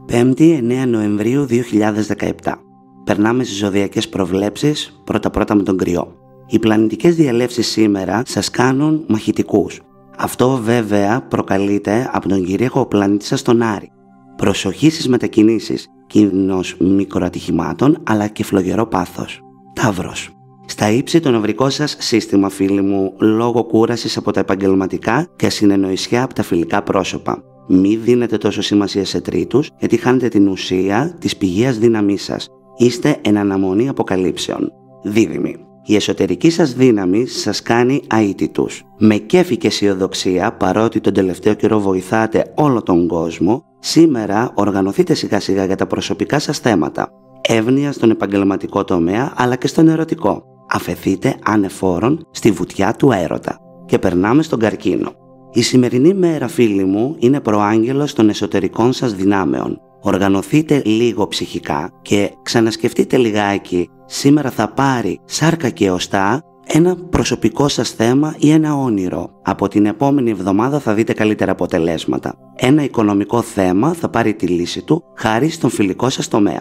5η 9 Νοεμβρίου 2017. Περνάμε στις ζωδιακές προβλέψεις, πρώτα με τον Κρυό. Οι πλανητικές διελεύσεις σήμερα σας κάνουν μαχητικούς. Αυτό βέβαια προκαλείται από τον κυρίαρχο πλανήτη σας τον Άρη. Προσοχή στις μετακινήσεις, κίνδυνος μικροατυχημάτων αλλά και φλογερό πάθος. Ταύρος. Στα ύψη το νευρικό σας σύστημα, φίλοι μου, λόγω κούρασης από τα επαγγελματικά και ασυνεννοησιά από τα φιλικά πρόσωπα. Μη δίνετε τόσο σημασία σε τρίτους, γιατί χάνετε την ουσία της πηγαίας δύναμής σας. Είστε εν αναμονή αποκαλύψεων. Δίδυμοι. Η εσωτερική σας δύναμη σας κάνει αίτητους. Με κέφι και αισιοδοξία, παρότι τον τελευταίο καιρό βοηθάτε όλο τον κόσμο, σήμερα οργανωθείτε σιγά σιγά για τα προσωπικά σας θέματα. Εύνοια στον επαγγελματικό τομέα αλλά και στον ερωτικό. Αφεθείτε ανεφόρον στη βουτιά του έρωτα. Και περνάμε στον Καρκίνο. Η σημερινή μέρα, φίλοι μου, είναι προάγγελος των εσωτερικών σας δυνάμεων. Οργανωθείτε λίγο ψυχικά και ξανασκεφτείτε λιγάκι. Σήμερα θα πάρει σάρκα και οστά ένα προσωπικό σας θέμα ή ένα όνειρο. Από την επόμενη εβδομάδα θα δείτε καλύτερα αποτελέσματα. Ένα οικονομικό θέμα θα πάρει τη λύση του χάρη στον φιλικό σας τομέα.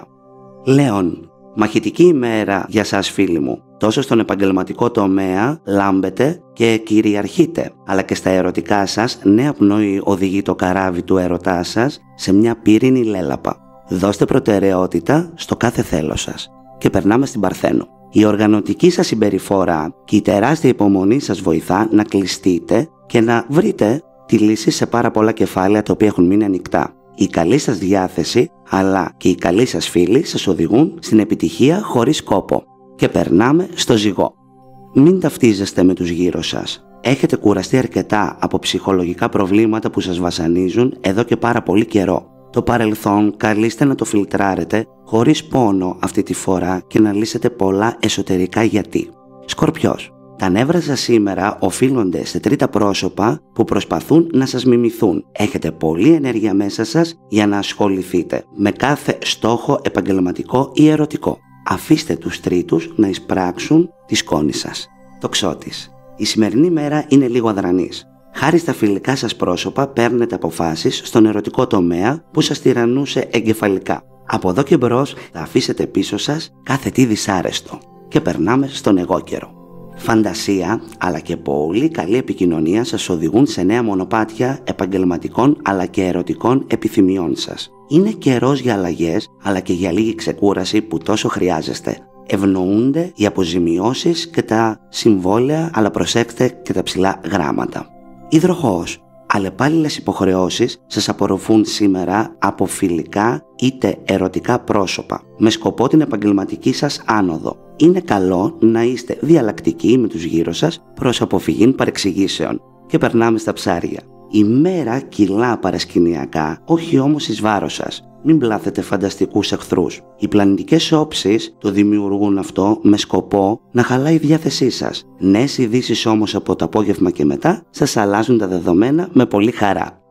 Λέων. Μαχητική ημέρα για σας, φίλοι μου. Τόσο στον επαγγελματικό τομέα λάμπετε και κυριαρχείτε, αλλά και στα ερωτικά σας νέα πνοή οδηγεί το καράβι του ερωτά σας σε μια πύρινη λέλαπα. Δώστε προτεραιότητα στο κάθε θέλω σας. Και περνάμε στην Παρθένο. Η οργανωτική σας συμπεριφορά και η τεράστια υπομονή σας βοηθά να κλειστείτε και να βρείτε τη λύση σε πάρα πολλά κεφάλαια τα οποία έχουν μείνει ανοιχτά. Η καλή σας διάθεση αλλά και οι καλοί σας φίλοι σας οδηγούν στην επιτυχία χωρίς κόπο. Και περνάμε στο Ζυγό. Μην ταυτίζεστε με τους γύρω σας. Έχετε κουραστεί αρκετά από ψυχολογικά προβλήματα που σας βασανίζουν εδώ και πάρα πολύ καιρό. Το παρελθόν καλείστε να το φιλτράρετε χωρίς πόνο αυτή τη φορά και να λύσετε πολλά εσωτερικά γιατί. Σκορπιός. Τα νεύρα σας σήμερα οφείλονται σε τρίτα πρόσωπα που προσπαθούν να σας μιμηθούν. Έχετε πολλή ενέργεια μέσα σας για να ασχοληθείτε με κάθε στόχο επαγγελματικό ή ερωτικό. Αφήστε τους τρίτους να εισπράξουν τη σκόνη σας. Τοξότης. Η σημερινή μέρα είναι λίγο αδρανής. Χάρη στα φιλικά σας πρόσωπα παίρνετε αποφάσεις στον ερωτικό τομέα που σας τυραννούσε εγκεφαλικά. Από εδώ και μπρος θα αφήσετε πίσω σας κάθε τι δυσάρεστο. Και περνάμε στον εγώκερο. Φαντασία αλλά και πολύ καλή επικοινωνία σας οδηγούν σε νέα μονοπάτια επαγγελματικών αλλά και ερωτικών επιθυμιών σας. Είναι καιρός για αλλαγές αλλά και για λίγη ξεκούραση που τόσο χρειάζεστε. Ευνοούνται οι αποζημιώσεις και τα συμβόλαια, αλλά προσέξτε και τα ψηλά γράμματα. Υδροχόος. Αλλεπάλληλες υποχρεώσεις σας απορροφούν σήμερα από φιλικά είτε ερωτικά πρόσωπα με σκοπό την επαγγελματική σας άνοδο. Είναι καλό να είστε διαλλακτικοί με τους γύρω σας προς αποφυγή παρεξηγήσεων. Και περνάμε στα Ψάρια. Η μέρα κυλά παρασκηνιακά, όχι όμως εις βάρος σας. Μην πλάθετε φανταστικούς εχθρούς. Οι πλανητικές όψεις το δημιουργούν αυτό με σκοπό να χαλάει η διάθεσή σας. Νέες ειδήσεις όμως από το απόγευμα και μετά σας αλλάζουν τα δεδομένα με πολύ χαρά.